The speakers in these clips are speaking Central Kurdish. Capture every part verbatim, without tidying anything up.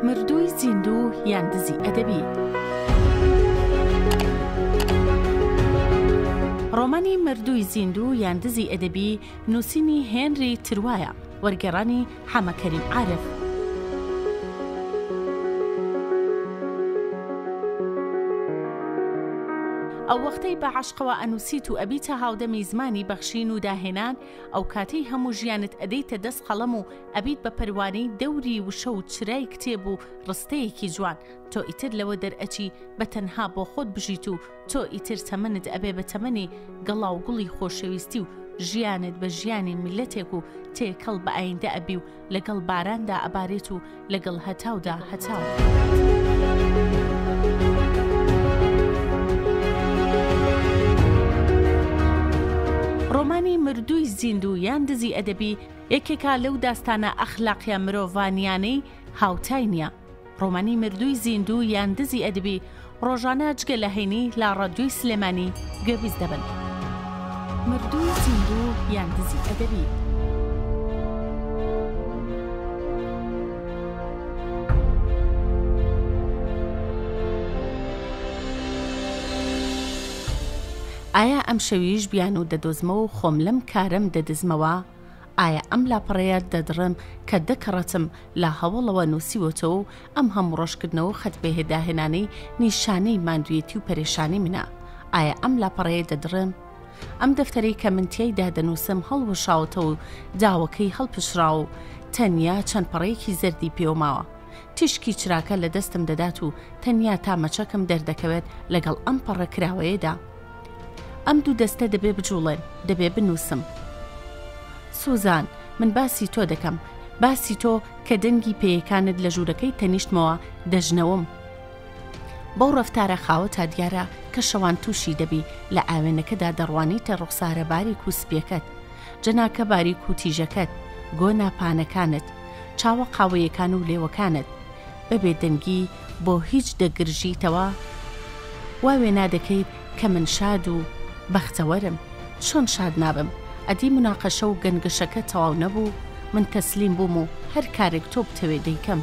مردووی زیندوو یان دزی ئەدەبی. ڕۆمانی مردووی زیندوو یان دزی ئەدەبی نووسینی هێنری تروایە، وەرگێڕانی حەمەکەریم عارف. ئەو وەختەی بە عەشقەوە ئەنووسیت و ئەبیتە هاودەمی زمانی بەخشین و داهێنان، ئەو کاتەی هەموو ژیانت ئەدەیتە دەست قەڵەم و ئەبیت بە پەروانەی دەوری وشە و چرای کتێب و ڕستەیەکی جوان، تۆ ئیتر لەوە دەرئەچی بە تەنها بۆ خۆت بژیت و تۆ ئیتر تەمەنت ئەبێ بە تەمەنی گەڵا و گوڵی خۆشەویستی و ژیانت بە ژیانی میلەتێک و تێکەڵ بە ئایندە ئەبی و لەگەڵ باراندا ئەبارێت و لەگەڵ هەتاودا هەتاو. ڕۆمانی مردووی زیندوو یان دزی ئەدەبی یەکێکە لەو داستانە ئەخلاقیە مرۆڤانیانەی هاوتای نییە. ڕۆمانی مردووی زیندوو یان دزی ئەدەبی ڕۆژانە جگە لە هەینی لا ڕادیۆی سلێمانی گوێبیست دەبن. مردووی زیندوو یان دزی ئەدەبی. ئایا ئەم شەویش بیان و دەدۆزمەوە و خۆم لەم کارم دەدزمەوە؟ ئایا ئەم لاپەڕەیە دەدڕم کە دەکەڕەتم لە هەوڵەوە نووسیوەتەوە و ئەم هەموو ڕۆژکردنەوە خەت بەهێداهێنانەی نیشانەی ماندوویەتی و پەرێشانی منە؟ ئایا ئەم لاپەڕەیە دەدڕم؟ ئەم دەفتەرەی کە من تێیدا دەنووسم هەڵوەشاوتەوە و داوەکەی هەڵپشرا و تەنیا چەند پەڕەیەکی زەردی پێوماوە. تیشکی چراکە لە دەستم دەدات و تەنیا تامەچەکم دەردەکەوێت لەگەڵ ئەم پەڕە کراوەیەدا. ئەم دوو دەستە دەبێ بجوڵێن، دەبێ بنووسم. سوزان، من باسی تۆ دەکەم، باسی تۆ کە دەنگی پێیەکانت لە ژوورەکەی تەنیشتمەوە دەژنەوم. بەو ڕەفتارە خاوە تا دیارە کە شەوان تووشی دەبی لە ئاوێنەکەدا دەڕوانیتە ڕوخسارە باریک و سپیەکەت، جەناکە باریک و تیژەکەت، گۆنا پانەکانت، چاوە قاوەیەکان و لێوەکانت، بەبێ دەنگی بۆ هیچ دەگرژیتەوە. وا وێنا دەکەیت کە من شاد و بەختەوەرم. چۆن شاد نابم؟ ئەدی مناقەشە و گەنگشەکە تەواو نەبوو، من تەسلیم بووم و هەر کارێک تۆ بتەوێ دەیکەم.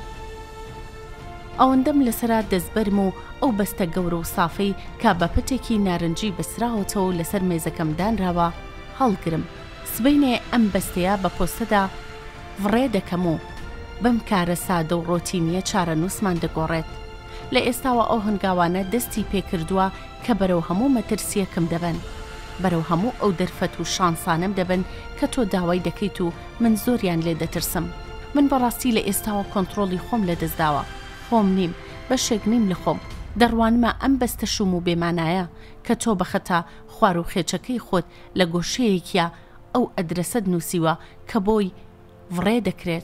ئەوەندەم لەسەرا دەستبەرم و ئەو بەستە گەورە و سافەی کە بە پەتێکی نارنجی بەسراوەتەوە و لەسەر مێزەکەم دانراوە هەڵگرم. سبەینێ ئەم بەستەیە بە پۆستەدا ڤڕێ دەکەم و بەم کارە سادە و ڕۆتینیە چارە نووسمان دەگۆڕێت. لە ئێستاوە ئەو هەنگاوانە دەستی پێکردووە کە بەرەو هەموو مەترسیەکەم دەبن، بەرەو هەموو ئەو دەرفەت و شانسانم دەبن کە تۆ داوای دەکەیت و من زۆریان لێ دەترسم. من بەڕاستی لە ئێستاوە کۆنتڕۆلی خۆم لە دەستداوە. خۆم نیم، بەشێک نیم لە خۆم. دەڕوانمە ئەم بەستە شوم و بێمانایە کە تۆ بەخەتا خوار و خێچەکەی خۆت لە گۆشەیەکیە ئەو ئەدرەسەت نووسیوە کە بۆی ڤڕێ دەکرێت.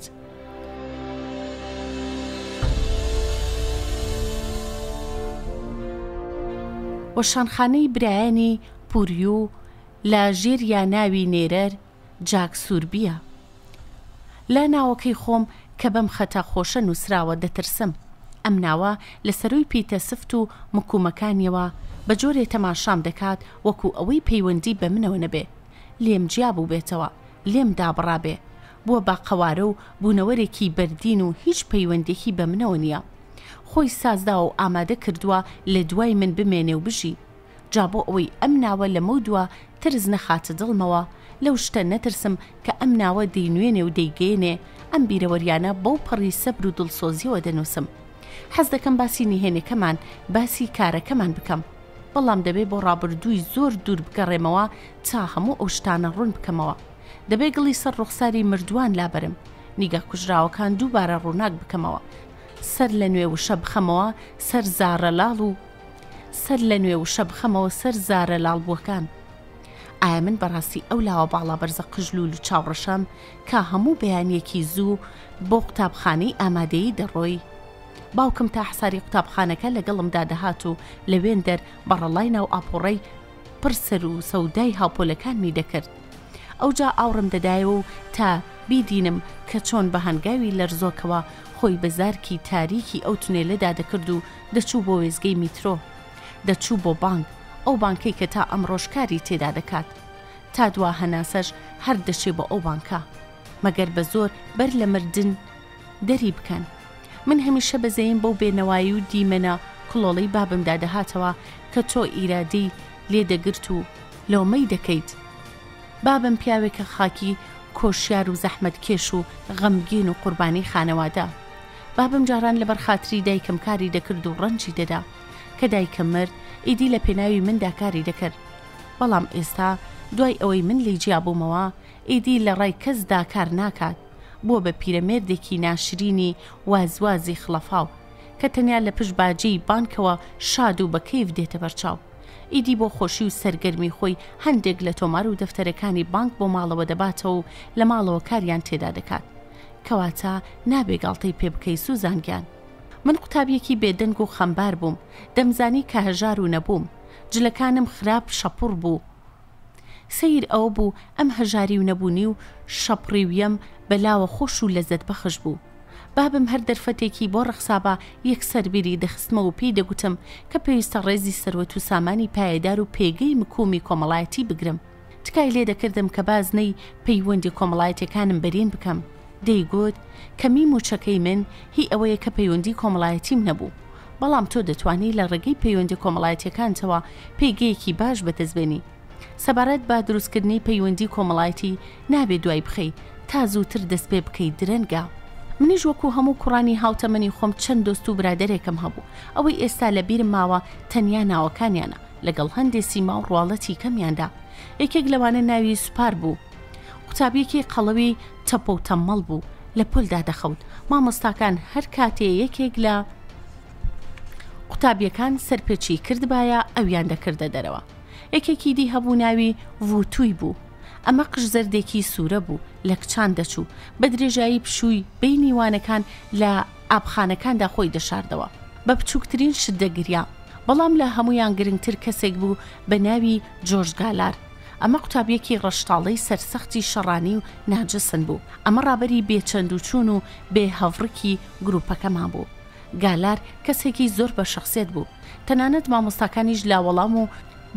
وەشانخانەی برایانی پوریو لە ژێریا ناوی نێرەر جاک سووربیە. لە ناوەکەی خۆم کە بەم خەتە خۆشە نووسراوە دەترسم. ئەم ناوە لە سەروی پیتە سفت و مکومەکانیەوە بە جۆرێ تەماشام دەکات وەکو ئەوەی پەیوەندی بە منەوە نەبێ، لێم جیا بوو بێتەوە، لێم دابڕابێ، بووە با قەوارە و بوونەوەرێکی بەردین و هیچ پەیوەندێکی بە منەوە نییە. خۆی سازدا و ئامادە کردووە لە دوای من بمێنێ و بژی. جا بۆ ئەوەی ئەم ناوە لە مەودووە ترز نەخاتە دڵمەوە، لەو شتە نەترسم کە ئەم ناوە دەینوێنێ و دەیگەێنێ. ئەم بیرەوەریانە بەو پەڕی سەبر و دڵسۆزیەوە دەنووسم. حەز دەکەم باسی نهێنەکەمان، باسی کارەکەمان بکەم، بەڵام دەبێ بۆ ڕابردووی زۆر دوور بگەڕێمەوە تا هەموو ئەو شتانە ڕوون بکەمەوە. دەبێ گڵی سەر ڕوخساری مردووان لابرم، نیگە کوژراوەکان دووبارە ڕووناک بکەمەوە، سەر لە نوێ وشە بخەمەوە سەر زارە لاڵ و سەر لە نوێ وشە بخەمەوە سەر زارە لاڵ بووەکان. ئایا من بەڕاستی ئەو لاوە باڵا بەرزە قژلول و چاوڕەشەم کە هەموو بەیانیەکی زوو بۆ قوتابخانەی ئامادەیی دەڕۆی؟ باوکم تا حساری قوتابخانەکە لەگەڵمدا دەهات و لەوێن دەر بەڕەڵای ناو ئاپۆڕەی پرسەر و سەودای هاوپۆلەکانمی دەکرد. ئەوجا ئاوڕم دەدایەوە و تا بیدینم کە چۆن بە هەنگاوی لەرزۆکەوە خۆی بە زارکی تاریکی ئەو تونێلەدا دەکرد و دەچوو بۆ وێزگەی میترۆ، دەچوو بۆ بانک، ئەو بانکەی کە تا ئەمڕۆژکاری تێدا دەکات. تا دوا هەناسەش هەر دەچێ بۆ ئەو بانکە، مەگەر بە زۆر بەر لە مردن دەری بکەن. من هەمیشە بەزەیم بەو بێنەوایی و دیمەنە کڵۆڵەی بابمدا دەهاتەوە کە تۆ ئیرادەی لێدەگرت و لۆمەی دەکەیت. بابم پیاوێکە خاکی کۆشیار و زەحمەت کێش و غەمگین و قوربانی خانەوادە. بابم جاران لەبەر خاتری دایکم کاری دەکرد و ڕەنجی دەدا کە دایکم مرد ئیدی لە پێناوی مندا کاری دەکرد. بەڵام ئێستا دوای ئەوەی من لێی جیابوومەوە ئیدی لە ڕای کەسدا کار ناکات، بۆ بە پیرەمێردێکی ناشرینی وازوازی خڵەفاو کە تەنیا لە پشت باجەی بانکەوە شاد و بەکەیف دێتە بەرچاو. ئیدی بۆ خۆشی و سەرگەرمی خۆی هەندێک لە تۆمار و دەفتەرەکانی بانک بۆ ماڵەوە دەباتەوە و لە ماڵەوە کاریان تێدا دەکات، کەواتە نابێ گاڵتەی پێ بکەی سوزانگیان. من قوتابیەکی بێدەنگ و خەمبار بووم، دەمزانی کە هەژار و نەبووم، جلەکانم خراپ شەپڕ بوو. سیر ئەوە بوو ئەم هەژاری و نەبوونی و شەپڕیویەم بەلاوە خۆش و لەزەت بەخش بوو. بابم هەر دەرفەتێکی بۆ ڕەخسابە یەک سەربیری دەخستمە و پێی دەگوتم کە پێویستە ڕێزی سەروەت و سامانی پایەدار و پێگەی مکومی کۆمەڵایەتی بگرم. تکای لێ دەکردم کە بازنەی پەیوەندی کۆمەڵایەتەکانم بەرین بکەم. دەیگوت کە میم و چەکەی من هی ئەوەیە کە پەیوەندی کۆمەڵایەتیم نەبوو، بەڵام تۆ دەتوانی لە ڕێگەی پەیوەندی کۆمەڵایەتەکانتەوە پێگەیەکی باش بەدەستبێنی. سەبارەت بە دروستکردنی پەیوەندی کۆمەڵایەتی نابێت دوای بخەی تا زووتر دەست پێ بکەیت درەنگە. منیش وەکو هەموو کوڕانی هاوتەمەنی خۆم چەند دۆست و برادەرێکم هەبوو، ئەوەی ئێستا لە بیرم ماوە تەنیا ناوەکانیانە لەگەڵ هەندێک سیما و ڕواڵەتی کەمیاندا. یەکێک لەوانە ناوی سوپار بوو، قوتابیەکی قەڵەوی تەپە و تەممەڵ بوو، لە پۆلدا دەخەوت. مامۆستاکان هەر کاتێ یەکێک لە قوتابیەکان سەرپێچی کردبایە ئەویان دەکردە دەرەوە. یەکێکی دی هەبوو ناوی ڤوتوی بوو، ئەمە قش زەردێکی سوورە بوو، لە کچان دەچوو، بە درێژایی پشووی بینیوانەکان لە ئابخانەکاندا خۆی دەشاردەوە، بە بچووکترین شت دەگریا. بەڵام لە هەمویان گرنگتر کەسێک بوو بە ناوی جۆرج گالار. ئەمە قوتابیەکی ڕەشتاڵەی سەرسەختی شەڕانی و ناجسن بوو. ئەمە ڕابەری بێچەند و چوون و بێ هەڤڕکی گروپەکەمان بوو. گالار کەسێکی زۆر بە شخصیت بوو، تەنانەت مامۆستاکانیش لاوەڵام و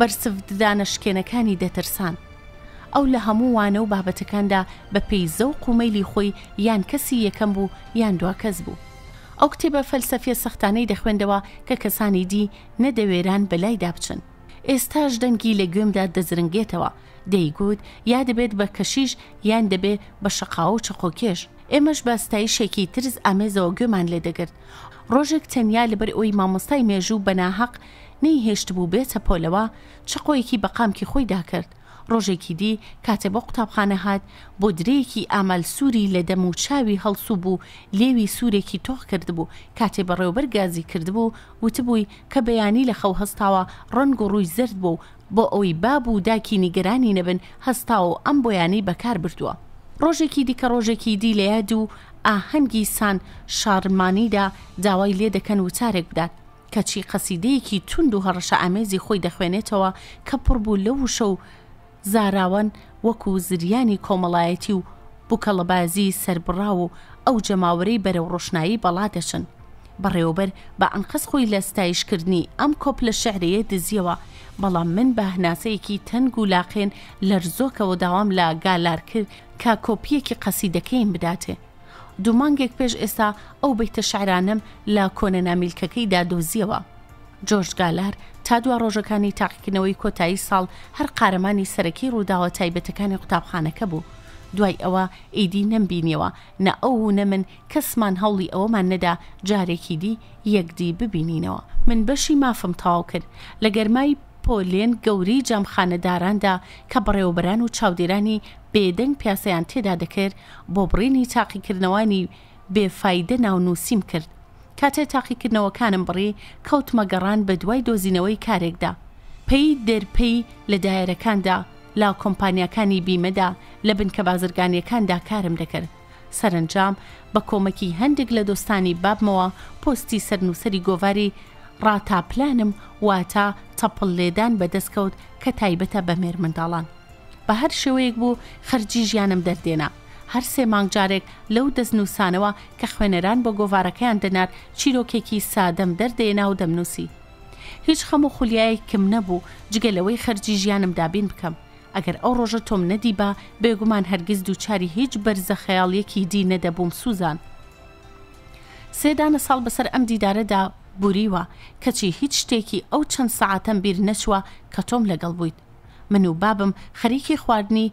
بەرسفدانەشکێنەکانی دەترسان. ئەو لە هەموو وانە و بابەتەکاندا بە پێی زەوق و مەیلی خۆی یان کەسی یەکەم بوو یان دوا کەس بوو. ئەو کتێبە فەلسەفیە سەختانەی دەخوێندەوە کە کەسانی دی نەدەوێران بەلایدا بچن. ئێستاش دەنگی لە گوێمدا دەزرنگێتەوە، دەیگوت یا دەبێت بە کەشیش یان دەبێت بە شەقاوە و چقۆکێش. ئێمەش بە ستایشێکی ترس ئامێزەوە گوێمان لێ دەگرت. ڕۆژێک تەنیا لەبەر ئەوی مامۆستای مێژوو بەناحەق نەیهێشت بوو بێتە پۆلەوە، چقۆیەکی بەقامکی خۆی داکرد. ڕۆژێکی دی کاتێ بۆ قوتابخانە هات، بۆ درەیەکی ئامال سووری لە دەم و چاوی هەڵسوو بوو، لێوی سوورێکی تۆخ کردبوو. کاتێ بەڕێوەبەر گازی کردبوو وتبووی کە بەیانی لە خەو هەستاوە ڕەنگ و ڕووی زرد بوو، بۆ ئەوەی باب و داکی نیگەرانی نەبن هەستاوە و ئەم بۆیانی بەکار بردووە. ڕۆژێکی دیکە ڕۆژێکی دی لە یاد و ئاهەنگی سان شارمانیدا داوای لێ دەکەن وتارێک بدات، کەچی قەسیدەیەکی توند و هەڕەشە ئامێزی خۆی دەخوێنێتەوە کە پڕ بوو لە وشە و زاراوان وەکو زریانی کۆمەڵایەتی و بووکەڵەبازی سەربڕاو و ئەو جەماوەرەی بەرەو ڕۆشنایی بەڵا دەچن. بەڕێوەبەر بە ئەنقەس خۆی لە ستایشکردنی ئەم کۆپ لە شەعرەیە دزیەوە، بەڵام من بە هەناسەیەکی تەنگ و لاقێن لەرزۆکەوە داوام لە گالار کرد کە کۆپیەکی قەسیدەکەیم بداتێ. دوو مانگێک پێش ئێستا ئەو بەیتە شەعرانم لە کۆنە نامیلکەکەیدا دۆزیەوە. جۆرج گالار تا دوا ڕۆژەکانی تاقیکردنەوەی کۆتایی ساڵ هەر قارەمانی سەرەکی ڕووداوە تایبەتەکانی قوتابخانەکە بوو. دوای ئەوە ئیدی نەمبینیەوە، نە ئەو و نە من کەسمان هەوڵی ئەوەمان نەدا جارێکی دی یەکدی ببینینەوە. من بەشی مافم تاو کرد لە گەرمای پۆلێن گەوری جەمخانەداراندا کە بەڕێوەبەران و چاودێرانی بێدەنگ پیاسەیان تێدا دەکرد، بۆ بڕینی تاقیکردنەوەی بێفایدە ناونووسیم کرد. کاتێ تاقیکردنەوەکانم بڕی کەوتمە گەڕان بە دوای دۆزینەوەی کارێکدا. پێی دەرپەی لە دایرەکاندا، لا کۆمپانیەکانی بیمەدا، لە بنکە بازرگانیەکاندا کارم دەکرد. سەرنجام بە کۆمەکی هەندێک لە دۆستانی بابمەوە پۆستی سەرنووسەری گۆڤاری ڕاتاپلانم واتە تەپڵ لێدان بەدەستکەوت کە تایبەتە بە مێر منداڵان. بە هەر شێوەیەک بوو خەرجی ژیانم دەردێنا. هەر سێ مانگ جارێک لەو دەستنووسانەوە کە خوێنەران بە گۆڤارەکەیان دەنار چیرۆکێکی سادەم دەردێنا و دەمنووسی. هیچ خەم و خولیایەکم نەبوو جگەلەوەی خەرجی ژیانم دابین بکەم. ئەگەر ئەو ڕۆژە تۆم نەدیبا بێگومان هەرگیز دووچاری هیچ بەرزە خەیاڵیەکی دی نەدەبووم سوزان. سێدانە ساڵ بەسەر ئەم دیدارەدا بوریوە کەچی هیچ شتێکی ئەو چەند سەعاتەم بیر نەچوە کە تۆم لەگەڵ بوویت. من و بابم خەریکی خواردنی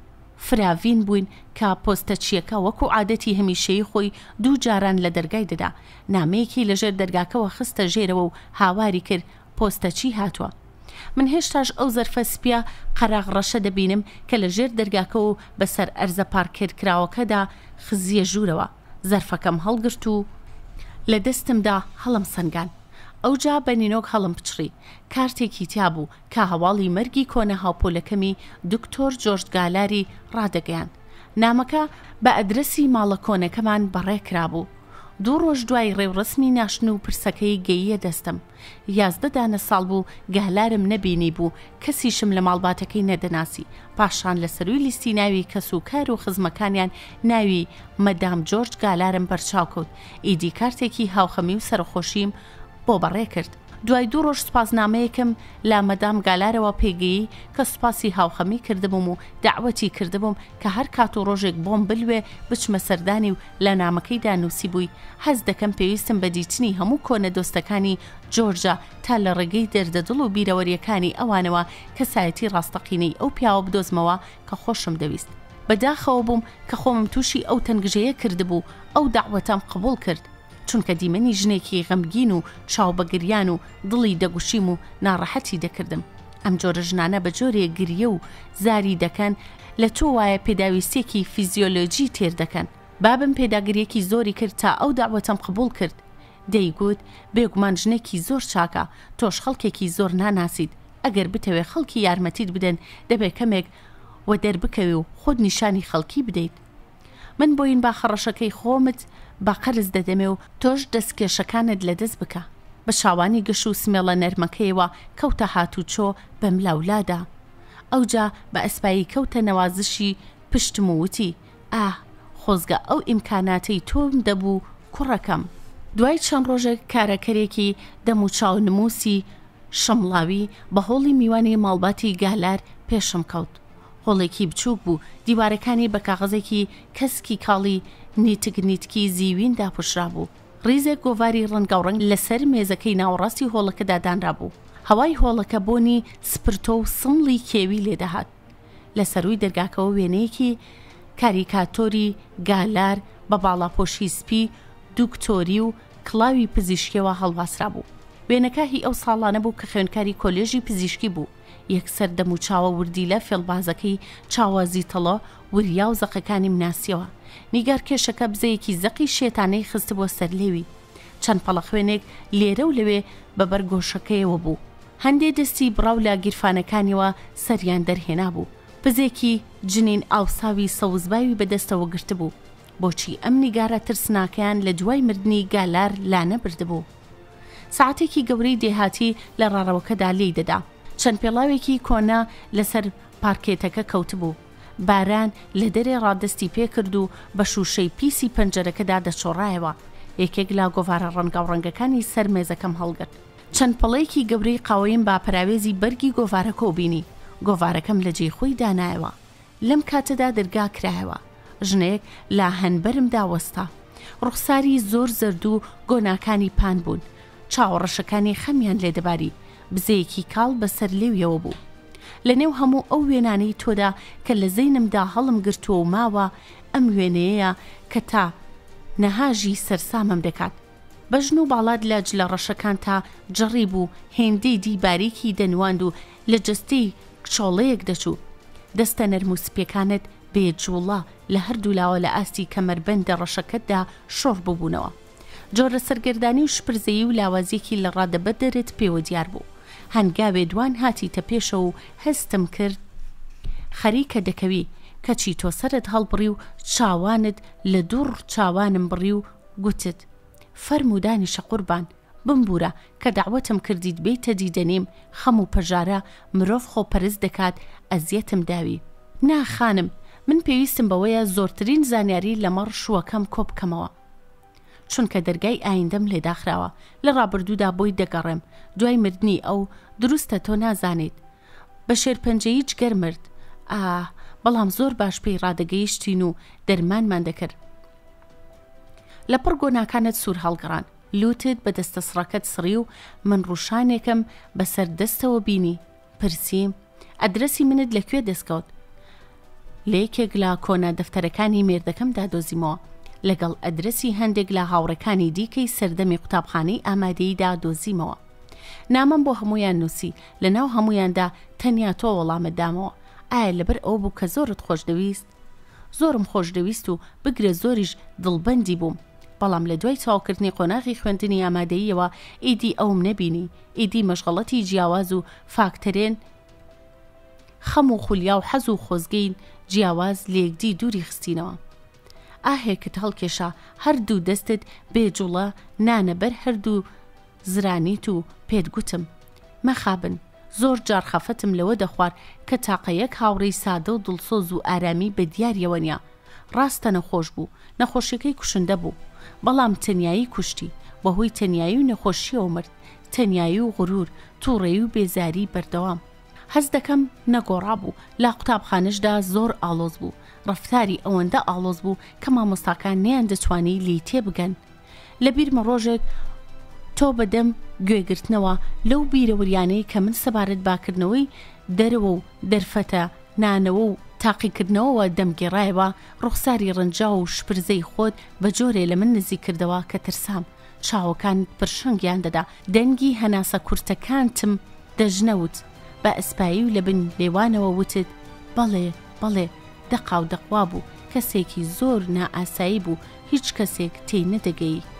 فراوین بووین کە پۆستەچیەکە وەکو عادەتی هەمیشەیی خۆی دوو جاران لە دەرگای دەدا. نامەیەکی لەژێر دەرگاکەوە خستە ژێرەوە و هاواری کرد پۆستەچی هاتووە. من هێشتاش ئەو زەرفە سپیا قەراغ ڕەشە دەبینم کە لە ژێر دەرگاکەوە و بەسەر ئەرزە پارکێرکراوەکەدا خزیە ژوورەوە. زەرفەکەم هەڵگرت و لە دەستمدا هەڵم سەنگان. ئەوجا بە نینۆک هەڵم پچڕی. کارتێکی تیا بوو کە هەواڵی مەرگی کۆنە هاوپۆلەکەمی دکتۆر جۆرج گالاری ڕادەگەیان. نامەکە بە ئەدرەسی ماڵە کۆنەکەمان بەڕێکرابوو. دوو ڕۆژ دوای ڕێوڕسمی ناشن و پرسەکەی گەییە دەستم. یازدەدانە ساڵ بوو گالارم نەبینی بوو، کەسیشم لە ماڵباتەکەی نەدەناسی. پاشان لە سەروی لیستی ناوی کەسوکار و خزمەکانیان ناوی مەدام جۆرج گالارم بەرچاو کەوت. ئیدی کارتێکی هاوخەمی و سەرخۆشیم بۆ بەڕێ کرد. دوای دوو ڕۆژ سپاسنامەیەکم لا مەدام گالارەوە پێگەیی کە سوپاسی هاوخەمی کردبووم و داوەتی کردبووم کە هەر کات و ڕۆژێک بۆم بلوێ بچمە سەردانی و لە نامەکەیدا نووسی بووی هەز دەکەم پێویستم بە دیتنی هەموو کۆنە دۆستەکانی جۆرجە تا لە ڕێگەی دەردەدڵ و بیرەوەریەکانی ئەوانەوە کەسایەتی ڕاستەقینەی ئەو پیاوە بدۆزمەوە کە خۆشم دەویست. بەداخەوە بووم کە خۆمم تووشی ئەو تەنگژەیە کردبوو ئەو داوەتەم قبول کرد، چونکە دیمەنی ژنێکی غەمگین و چاوبەگریان و دڵی دەگوشیم و ناڕەحەتی دەکردم. ئەم جۆرە ژنانە بە جۆرێ گریە و زاری دەکەن لە تۆ وایە پێداویستێکی فیزیۆلۆجی تێر دەکەن. بابم پێداگریەکی زۆری کرد تا ئەو داوەتەم قبول کرد. دەیگوت بێگومان ژنێکی زۆر چاکە، تۆش خەڵکێکی زۆر ناناسیت. ئەگەر بتەوێ خەڵکی یارمەتیت بدەن دەبێت کەمێک وە دەربکەوێ و خۆت نیشانی خەڵکی بدەیت. من بۆین با خەڕەشەکەی خۆمت با قەرز دەدەمێ و تۆش دەستکێشەکانت لە دەست بکە. بە شاوانی گەش و سمێڵە نەرمەکەیەوە کەوتە هاتوچۆ بە ملاولادا. ئەوجا بە ئەسپایی کەوتە نەوازشی پشتم و وتی ئاه خۆزگە ئەو ئیمکاناتەی تۆم دەبوو کوڕەکەم. دوای چەند ڕۆژێک کارەکەرێکی دەم و چاو نموسی شەمڵاوی بە هۆڵی میوانی ماڵباتی گالار پێشم کەوت. هۆڵێکی بچووک بوو، دیوارەکانی بە کاغەزێکی کەسکی کاڵی نیتگنیتکی زیوین داپشرا بوو. ڕیزێک گۆڤاری ڕەنگاوڕەنگ لەسەر مێزەکەی ناوەڕاستی هۆڵەکەدا دانرا بوو. هەوای هۆڵەکە بۆنی سپرتۆ و سمڵی کێوی لێدەهات. لە سەروی دەرگاکەوە وێنەیەکی کاریکاتۆری گالار بە باڵاپۆشی سپی دوکتۆری و کڵاوی پزیشکیەوە هەڵواسرا بوو. وێنەکە هی ئەو ساڵانە بوو کە خوێندکاری کۆلێژی پزیشکی بوو. یەکسەر دەم و چاوە وردی لە فێڵبازەکەی چاوازی تەڵە وریا و زەقەکانی مناسیەوە. نیگار کێشەکە بزەیەکی زەقی شێتانەی خست بۆ سەرلێوی. چەند پەڵە خوێنێک لێرە و لەوێ بەبەر گۆشەکەیەوە بوو. هەندێ دەستی بڕاو لە گیرفانەکانیەوە سەریان دەرهێنا بوو. پزێکی جنین ئاوساوی سەوزباوی بەدەستەوە گرت بوو. بۆچی ئەم نیگارە ترسناکەیان لە دوای مردنی گالار لانە بردبوو. ساعتێکی گەورەی دێهاتی لە ڕاڕەوەکەدا لێی دەدا. چەند پێڵاوێکی کۆنا لەسەر پارکێتەکە کەوت بوو. باران لە دەرێ ڕادستی پێکرد و بە شوشەی پیسی پەنجەرەکەدا دەچۆڕایەوە. یەکێک لا گۆڤارە ڕەنگاوڕەنگەکانی سەر مێزەکەم هەڵگرت. چەند پەڵەیەکی گەورەی قاوەیم با پراوێزی بەرگی گۆڤارەکە و بینی. گۆڤارەکەم لە جێی خۆی دانایەوە. لەم کاتەدا دەرگا کرایەوە. ژنێک لا هەنبەرمدا وەستا. ڕوخساری زۆر زەرد و گۆناکانی پان بوون. چاوەڕەشەکانی خەمیان لێدەباری. بزەیەکی کاڵ بەسەر لێویەوە بوو. لە نێو هەموو ئەو وێنانەی تۆدا کە لە زەینمدا هەڵم گرتووە و ماوە ئەم وێنەیە کە تا نەهاژی سەرسامم دەکات. بەژن و باڵات لە جلە ڕەشەکان تا جەڕی بوو هێندەی دی باریکی دەنواند و لە جستەی کچۆڵەیەک دەچوو. دەستە نەرم و سپێکانت بێجوڵە لە هەردوو لاوە لە ئاستی کەمەربەندە ڕەشەکەتدا شۆڕ ببوونەوە. جۆرە سەرگردانی و شپرزەیی و لاوازێکی لە ڕادەبەدەرت پێوە دیار بوو. هەنگاوێ دوان هاتیتە پێشە و هەستم کرد خەریکە دەکەوی کەچی تۆ سەرت هەڵبڕی و چاوانت لە دوڕ چاوانم بڕی و گوتت فەرمودانی شە قوربان بمبورە کە داوەتم کردیت بێتە دیدەنیم خەم و پەژارە مرۆڤ خۆپەرست دەکات ئەزیەتم داوی. ناخانم من پێویستم بەوەیە زۆرترین زانیاری لەمەڕ شووەکەم کۆبکەمەوە، چونکە دەرگای ئایندەم لێداخراوە. لە ڕابردوودا بۆی دەگەڕێم. دوای مردنی ئەو دروستە تۆ نازانیت بە شێرپەنجەیی جگەر مرد. ئاه بەڵام زۆر باش پێی ڕادەگەیشتین و دەرمانمان دەکرد. لە پڕ گۆناکانت سوور هەڵگەڕان، لوتت بە دەستە سڕەکەت سڕی و من ڕوشانێکم بەسەر دەستەوە بینی. پرسییم ئەدرەسی منت لەکوێ دەستکەوت؟ لە یەکێک لە کۆنا دەفتەرەکانی مێردەکەمدا دۆزیمەوە، لەگەڵ ئەدرەسی هەندێک لە هاوڕەکانی دیکەی سەردەمی قوتابخانەی ئامادەییدا دۆزیمەوە. نامەم بۆ هەمویان نووسی، لە ناو هەمویاندا تەنیا تۆ وەڵامت دامەوە. ئایا لەبەر ئەو بوو کە زۆرت خۆش دەویست؟ زۆرم خۆش دەویست و بگرە زۆریش دڵبەندی بووم، بەڵام لە دوای تەواوکردنی قۆناغی خوێندنی ئامادەییەوە ئیدی ئەوم نەبینی. ئیدی مەشغەڵەتی جیاواز و فاکتەرێن، خەم و خولیا و حەز و خۆزگەین جیاواز لێکدی دووری خستینەوە. ئاهێکت هەڵکێشا هەردوو دەستت بێجوڵە نانەبەر هەردوو زرانیت و پێت گوتم مەخابن. زۆر جار خەفەتم لەوە دەخوار کە تاقەیەک هاوڕێی سادە و دڵسۆز و ئارامی بە دیاریەوە نیە. ڕاستە نەخۆش بوو، نەخۆشیەکەی کوشندە بوو، بەڵام تەنیایی کوشتی، بەهۆی تەنیایی و نەخۆشیەوە مرد. تەنیایی و غرور، تووڕێی و بێزاری بەردەوام. هەز دەکەم نەگۆڕا بوو، لا قوتابخانەشدا زۆر ئاڵۆز بوو، ڕەفتاری ئەوەندە ئاڵۆز بوو کە مامۆستاکان نەیان دەتوانی لی تێبگەن. لە بیرمە ڕۆژێک تۆ بەدەم گوێگرتنەوە لەو بیرەوریانەی کە من سەبارەت باکردنەوەی دەرەوە و دەرفەتە نانەوە و تاقیکردنەوەوە دەمگێڕایەوە، ڕوخساری ڕەنجا و شپرزەی خۆت بە جۆرێ لە من نزیک کردەوە کە ترسام. چاوەکان پرشنگیان دەدا، دەنگی هەناسە کورتەکانتم دەژنەوت. بە ئەسپایی و لە بن لێوانەوە وتت بەڵێ بەڵێ. دەقا و دەقوا بوو، کەسێکی زۆر نائاسایی بوو، هیچ کەسێک تێی نەدەگەی.